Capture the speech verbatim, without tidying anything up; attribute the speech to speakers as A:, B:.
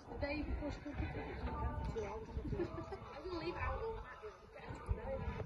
A: The day before school pickup, it's on camp for two hours. I'm going to leave it out all night.